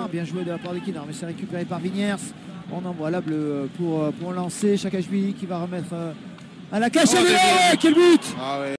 Kinard, bien joué de la part de Kinard, mais c'est récupéré par Vigniers. On envoie la bleue pour lancer Chakashvili qui va remettre à la cage. Quel but!